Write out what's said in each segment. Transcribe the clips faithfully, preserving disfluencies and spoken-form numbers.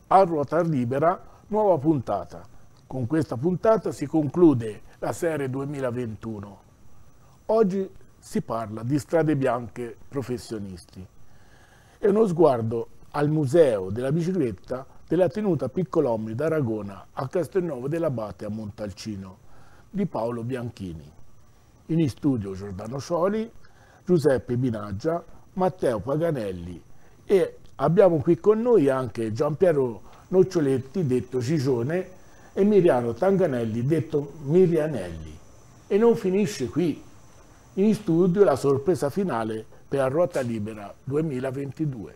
a ruota libera, nuova puntata. Con questa puntata si conclude la serie duemilaventuno. Oggi si parla di strade bianche professionisti. È uno sguardo al Museo della Bicicletta della Tenuta Piccolomini d'Aragona a Castelnuovo dell'Abate a Montalcino di Paolo Bianchini. In studio Giordano Scioli, Giuseppe Binaggia, Matteo Paganelli e abbiamo qui con noi anche Giampiero Noccioletti, detto Gigione, e Miriano Tanganelli, detto Mirianelli. E non finisce qui. In studio la sorpresa finale per la Ruota Libera duemilaventidue.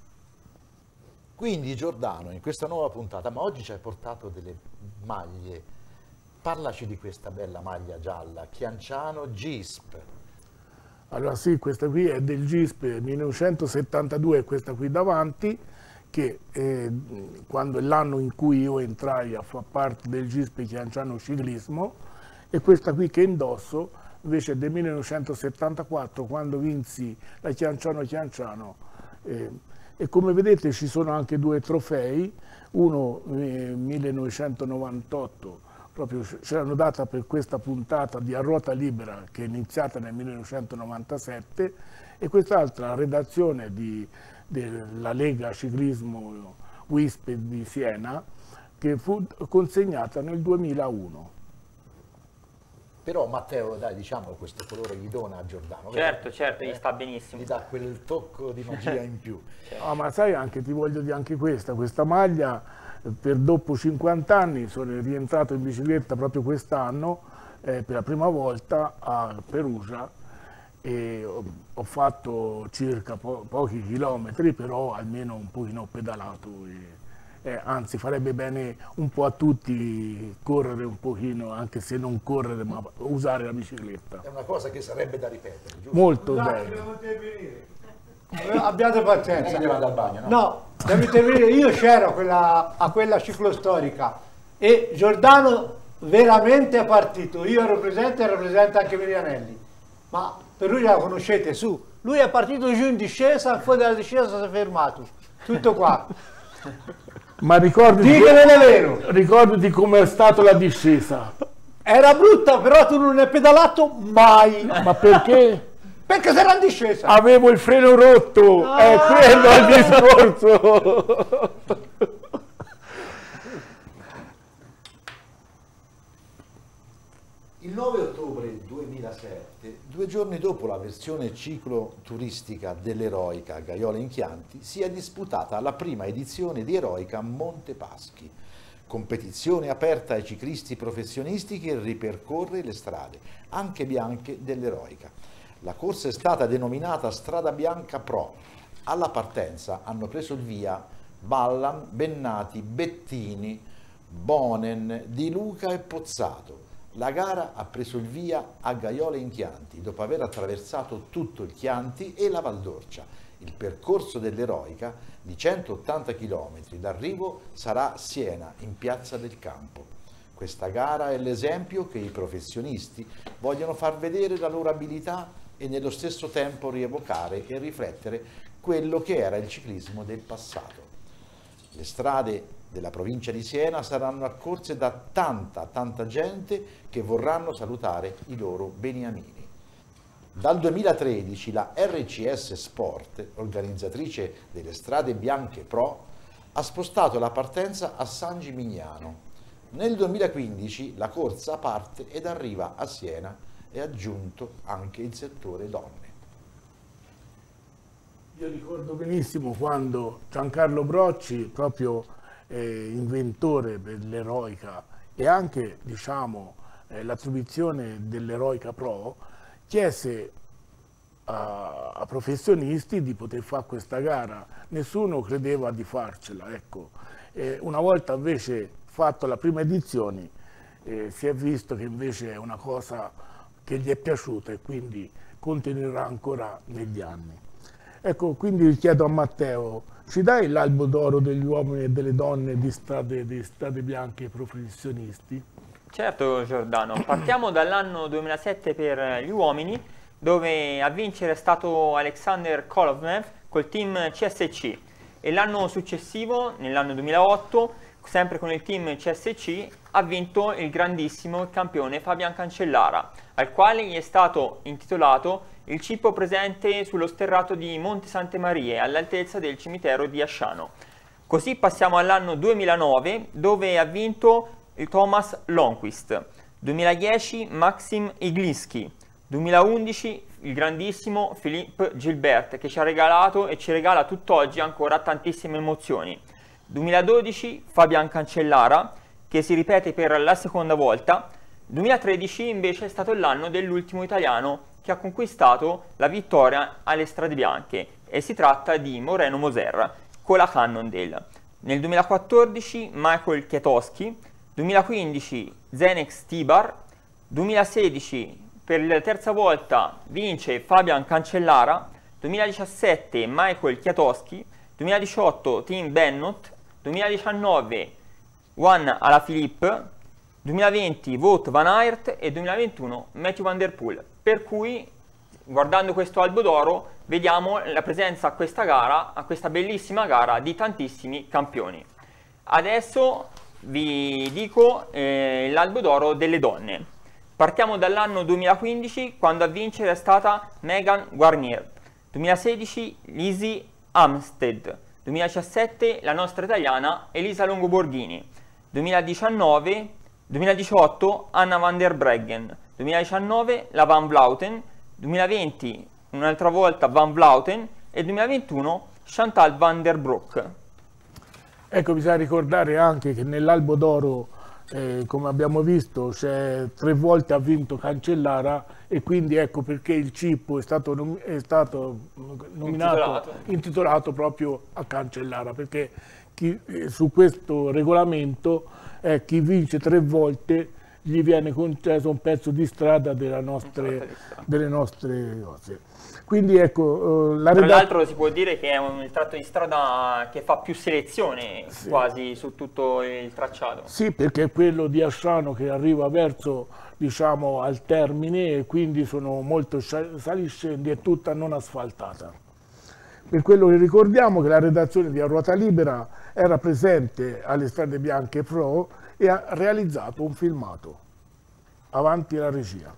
Quindi Giordano, in questa nuova puntata, ma oggi ci hai portato delle maglie. Parlaci di questa bella maglia gialla, Chianciano G I S P. Allora sì, questa qui è del G I S P millenovecentosettantadue, questa qui davanti, che eh, quando è l'anno in cui io entrai a far parte del G I S P Chianciano Ciclismo, e questa qui che indosso invece è del millenovecentosettantaquattro, quando vinsi la Chianciano Chianciano. Eh, e come vedete ci sono anche due trofei, uno nel eh, millenovecentonovantotto, proprio ce l'hanno data per questa puntata di A Ruota Libera che è iniziata nel millenovecentonovantasette, e quest'altra la redazione di, della Lega Ciclismo W I S P di Siena, che fu consegnata nel duemilauno. Però Matteo, dai, diciamo, questo colore gli dona a Giordano. Certo, vero? certo, eh? gli sta benissimo. Gli dà quel tocco di magia in più. Certo. Oh, ma sai, anche ti voglio dire anche questa, questa maglia, per dopo cinquanta anni sono rientrato in bicicletta proprio quest'anno, eh, per la prima volta a Perugia, e ho, ho fatto circa po pochi chilometri, però almeno un pochino ho pedalato. E, Eh, anzi farebbe bene un po' a tutti correre un pochino, anche se non correre, ma usare la bicicletta. È una cosa che sarebbe da ripetere, giusto? Molto Scusate, bene. abbiate pazienza. Lei deve andare al bagno, no? No, devo intervenire. Io c'ero a quella, a quella ciclostorica e Giordano veramente è partito. Io ero presente e ero presente anche Mirianelli. Ma Perugia la conoscete, su. Lui è partito giù in discesa, fuori dalla discesa si è fermato. Tutto qua. Ma ricordati, Dì che non è vero. Ricordati com'è stata la discesa. Era brutta, però tu non hai pedalato mai. Ma perché? Perché sei in discesa. Avevo il freno rotto, Ah. è quello il discorso. Il nove ottobre duemilasette, due giorni dopo la versione cicloturistica dell'Eroica Gaiola in Chianti, si è disputata la prima edizione di Eroica Montepaschi, competizione aperta ai ciclisti professionisti che ripercorre le strade, anche bianche, dell'Eroica. La corsa è stata denominata Strada Bianca Pro. Alla partenza hanno preso il via Ballan, Bennati, Bettini, Bonen, Di Luca e Pozzato. La gara ha preso il via a Gaiola in Chianti, dopo aver attraversato tutto il Chianti e la Valdorcia. Il percorso dell'Eroica di centottanta chilometri, l'arrivo sarà a Siena, in Piazza del Campo. Questa gara è l'esempio che i professionisti vogliono far vedere la loro abilità e nello stesso tempo rievocare e riflettere quello che era il ciclismo del passato. Le strade della provincia di Siena saranno accorse da tanta, tanta gente che vorranno salutare i loro beniamini. Dal duemilatredici la R C S Sport, organizzatrice delle Strade Bianche Pro, ha spostato la partenza a San Gimignano. Nel duemilaquindici la corsa parte ed arriva a Siena e ha aggiunto anche il settore donne. Io ricordo benissimo quando Giancarlo Brocci, proprio eh, inventore dell'Eroica e anche, diciamo, eh, l'attribuzione dell'Eroica Pro, chiese a, a professionisti di poter fare questa gara. Nessuno credeva di farcela, ecco. E una volta invece fatto la prima edizione, eh, si è visto che invece è una cosa che gli è piaciuta e quindi continuerà ancora negli anni. Ecco, quindi chiedo a Matteo, ci dai l'albo d'oro degli uomini e delle donne di strade, di strade bianche professionisti? Certo Giordano, partiamo dall'anno duemilasette per gli uomini, dove a vincere è stato Alexander Kolovnev col team C S C. e l'anno successivo, nell'anno duemilaotto, sempre con il team C S C, ha vinto il grandissimo campione Fabian Cancellara, al quale gli è stato intitolato il cippo presente sullo sterrato di Monte Sante Marie, all'altezza del cimitero di Asciano. Così passiamo all'anno duemilanove, dove ha vinto il Thomas Lundqvist, duemiladieci Maxim Iglinski, duemilaundici il grandissimo Philippe Gilbert, che ci ha regalato e ci regala tutt'oggi ancora tantissime emozioni. duemiladodici Fabian Cancellara, che si ripete per la seconda volta. duemilatredici invece è stato l'anno dell'ultimo italiano che ha conquistato la vittoria alle strade bianche, e si tratta di Moreno Moser con la Cannondale. Nel duemilaquattordici Michael Kwiatkowski, duemilaquindici Zdeněk Stybar, duemilasedici per la terza volta vince Fabian Cancellara, duemiladiciassette Michael Kwiatkowski, duemiladiciotto Tim Bennett, duemiladiciannove Juan Alaphilippe, duemilaventi Wout van Aert e duemilaventuno Mathieu van der Poel. Per cui, guardando questo albo d'oro, vediamo la presenza a questa gara, a questa bellissima gara, di tantissimi campioni. Adesso vi dico eh, l'albo d'oro delle donne. Partiamo dall'anno duemilaquindici, quando a vincere è stata Megan Guarnier, duemilasedici Lizzie Amstead, duemiladiciassette la nostra italiana Elisa Longoborghini, duemiladiciannove, duemiladiciotto Anna van der Breggen, duemiladiciannove la Van Vleuten, duemilaventi un'altra volta Van Vleuten e duemilaventuno Chantal van der Broek. Ecco, bisogna ricordare anche che nell'albo d'oro, eh, come abbiamo visto, c'è tre volte ha vinto Cancellara, e quindi ecco perché il cippo è stato, nom è stato nominato, intitolato. intitolato proprio a Cancellara, perché chi, eh, su questo regolamento eh, chi vince tre volte gli viene concesso un pezzo di strada della nostre, delle nostre cose. Quindi ecco, la tra l'altro si può dire che è un tratto di strada che fa più selezione, sì, quasi su tutto il tracciato. Sì, perché è quello di Asciano che arriva verso, diciamo, al termine, e quindi sono molto saliscendi e tutta non asfaltata. Per quello che ricordiamo che la redazione di A Ruota Libera era presente alle Strade Bianche Pro e ha realizzato un filmato. Avanti la regia.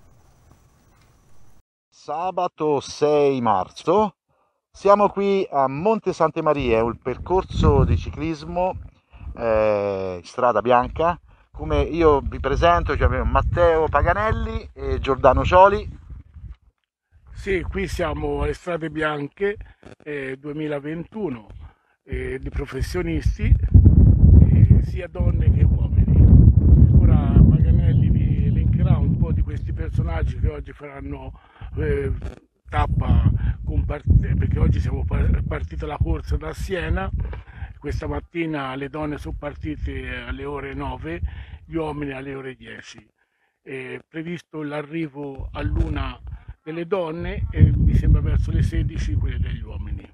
Sabato sei marzo, siamo qui a Monte Sante Marie, un percorso di ciclismo eh, strada bianca. Come io vi presento, cioè Matteo Paganelli e Giordano Cioli. Sì, qui siamo alle Strade Bianche eh, duemilaventuno, eh, di professionisti, eh, sia donne che uomini. Ora Paganelli vi elencherà un po' di questi personaggi che oggi faranno eh, tappa, con perché oggi siamo partita la corsa da Siena. Questa mattina le donne sono partite alle ore nove, gli uomini alle ore dieci. È previsto l'arrivo all'una delle donne e mi sembra verso le sedici quelle degli uomini.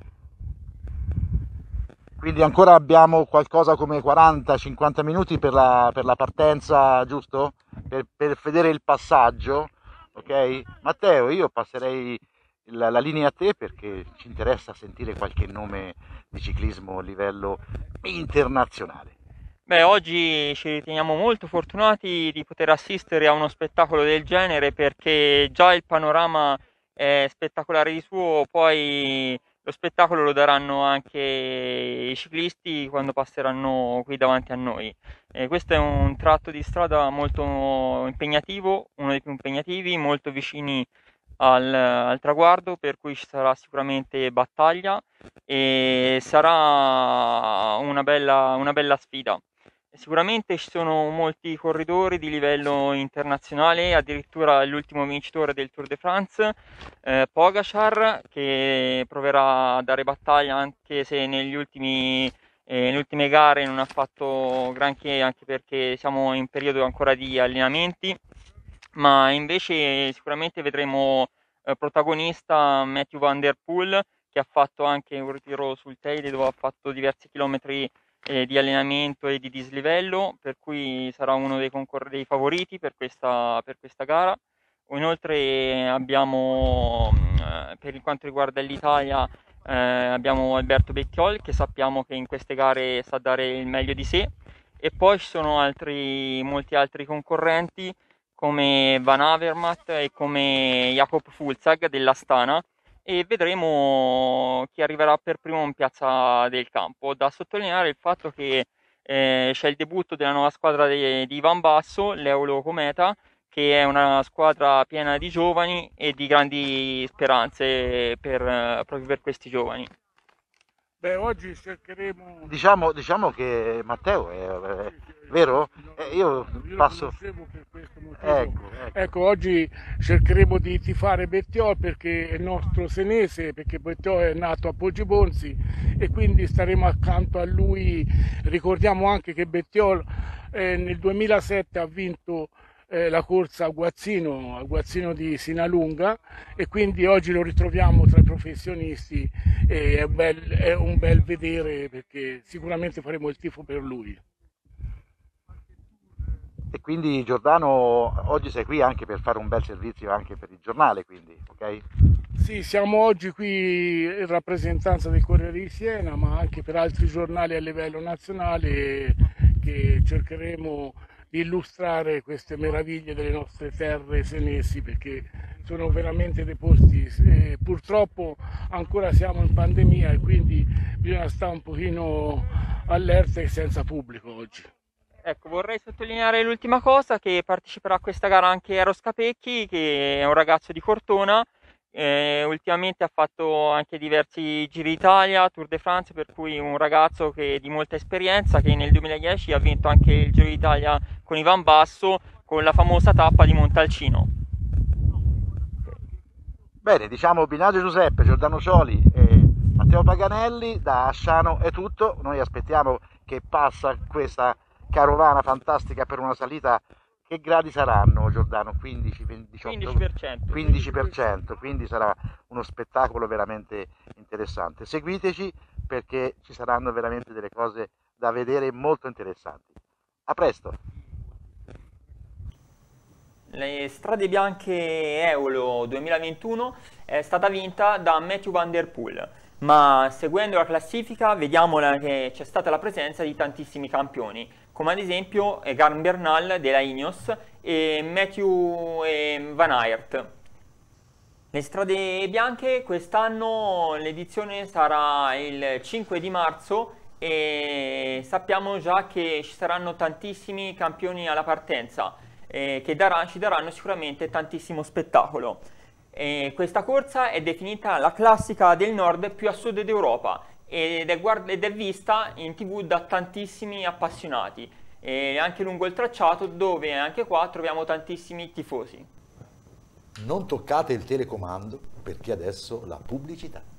Quindi ancora abbiamo qualcosa come quaranta cinquanta minuti per la, per la partenza, giusto? Per, per vedere il passaggio, ok? Matteo, io passerei la, la linea a te perché ci interessa sentire qualche nome di ciclismo a livello internazionale. Beh, oggi ci riteniamo molto fortunati di poter assistere a uno spettacolo del genere, perché già il panorama è spettacolare di suo, poi lo spettacolo lo daranno anche i ciclisti quando passeranno qui davanti a noi. E questo è un tratto di strada molto impegnativo, uno dei più impegnativi, molto vicini al, al traguardo, per cui ci sarà sicuramente battaglia e sarà una bella, una bella sfida. Sicuramente ci sono molti corridori di livello internazionale, addirittura l'ultimo vincitore del Tour de France, eh, Pogacar, che proverà a dare battaglia anche se negli ultimi, eh, nelle ultime gare non ha fatto granché, anche perché siamo in periodo ancora di allenamenti, ma invece sicuramente vedremo eh, protagonista Mathieu van der Poel, che ha fatto anche un ritiro sul Teide dove ha fatto diversi chilometri Eh, di allenamento e di dislivello, per cui sarà uno dei, dei favoriti per questa, per questa gara. Inoltre abbiamo eh, per quanto riguarda l'Italia eh, abbiamo Alberto Bettiol, che sappiamo che in queste gare sa dare il meglio di sé, e poi ci sono altri, molti altri concorrenti come Van Avermaet e come Jakob Fulzag dell'Astana, e vedremo chi arriverà per primo in piazza del campo. Da sottolineare il fatto che eh, c'è il debutto della nuova squadra di, di Ivan Basso, l'Eulo Cometa, che è una squadra piena di giovani e di grandi speranze per, proprio per questi giovani. Beh, oggi cercheremo... Diciamo, diciamo che Matteo è, è vero? Eh, io Io passo... lo conoscevo per questo motivo. Ecco, ecco. Ecco, oggi cercheremo di tifare Bettiol perché è nostro senese, perché Bettiol è nato a Poggibonsi e quindi staremo accanto a lui. Ricordiamo anche che Bettiol eh, nel duemilasette ha vinto eh, la corsa a Guazzino, a Guazzino di Sinalunga, e quindi oggi lo ritroviamo tra i professionisti e è, bel, è un bel vedere, perché sicuramente faremo il tifo per lui. E quindi Giordano, oggi sei qui anche per fare un bel servizio anche per il giornale, quindi, ok? Sì, siamo oggi qui in rappresentanza del Corriere di Siena, ma anche per altri giornali a livello nazionale, che cercheremo di illustrare queste meraviglie delle nostre terre senesi, perché sono veramente dei posti, eh, purtroppo ancora siamo in pandemia e quindi bisogna stare un pochino allerta e senza pubblico oggi. Ecco, vorrei sottolineare l'ultima cosa, che parteciperà a questa gara anche Eros Capecchi, che è un ragazzo di Cortona. Eh, ultimamente ha fatto anche diversi Giri d'Italia, Tour de France, per cui un ragazzo che di molta esperienza, che nel duemiladieci ha vinto anche il Giro d'Italia con Ivan Basso, con la famosa tappa di Montalcino. Bene, diciamo Binaggio Giuseppe, Giordano Cioli e Matteo Paganelli, da Asciano è tutto. Noi aspettiamo che passa questa carovana fantastica per una salita. Che gradi saranno, Giordano? quindici, venti, diciotto, quindici per cento. quindici per cento, quindi sarà uno spettacolo veramente interessante. Seguiteci perché ci saranno veramente delle cose da vedere molto interessanti. A presto! Le strade bianche Eolo duemilaventuno è stata vinta da Mathieu van der Poel, ma seguendo la classifica vediamo che c'è stata la presenza di tantissimi campioni, come ad esempio Egan Bernal della Ineos e Matthew Van Aert. Le strade bianche quest'anno l'edizione sarà il cinque di marzo e sappiamo già che ci saranno tantissimi campioni alla partenza, eh, che darà, ci daranno sicuramente tantissimo spettacolo. E questa corsa è definita la classica del nord più a sud d'Europa ed è, guard- ed è vista in tv da tantissimi appassionati, e anche lungo il tracciato, dove anche qua troviamo tantissimi tifosi. Non toccate il telecomando perché adesso la pubblicità.